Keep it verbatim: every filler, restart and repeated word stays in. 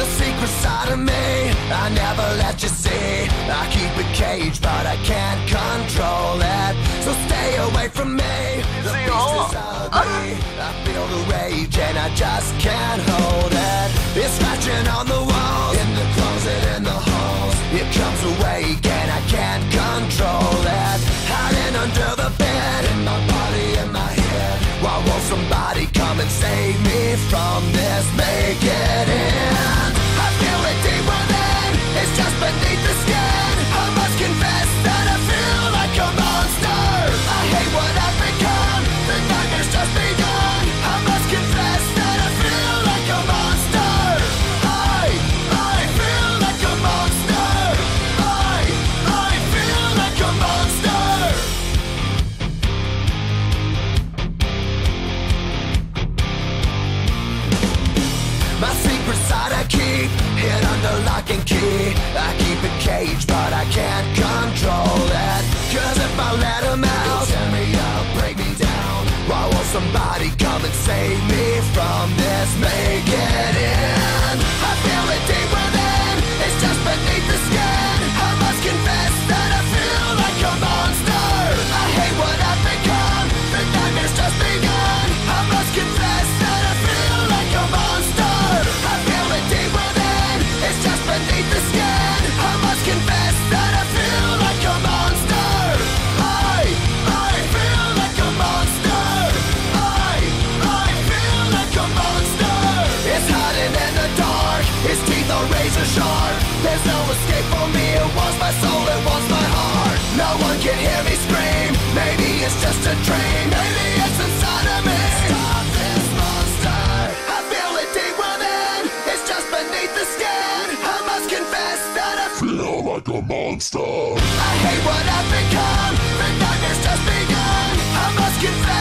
secret side of me I never let you see. I keep it caged but I can't control it. So stay away from me. The beast is of me. I feel the rage and I just can't hold it. It's scratching on the walls, in the closet, in the halls. It comes awake and I can't control it. Hiding under the bed, in my body, in my head. Why won't somebody come and save me from this? Make it end. I feel it deep within, it's just beneath the skin. I must confess that I feel like a monster. I hate what I've become, the nightmare's just begun. I must confess that I feel like a monster. I, I feel like a monster. I, I feel like a monster. My secret side I keep hid under lock and key. I keep it caged but I can't control it. Cause if I let him out, he'll tear me up, break me down. Why won't somebody come and save me from this? Make it end. I feel it deep within, it's just beneath the skin. I must confess that I feel like a monster. I hate what I've become, the nightmare's just begun. I must confess that I feel like a monster. I feel it deep within, it's just beneath the skin. I must confess that I feel like a monster. I, I feel like a monster. I, I feel like a monster. It's hiding in the dark, its teeth are razor sharp. There's no escape for me, it wants my soul, it wants my heart. No one can hear me scream, maybe it's just a dream. Maybe it's inside of me. Stop this monster. I feel it deep within, it's just beneath the skin. I must confess that I feel like a monster. I hate what I've become, the nightmare's just begun. I must confess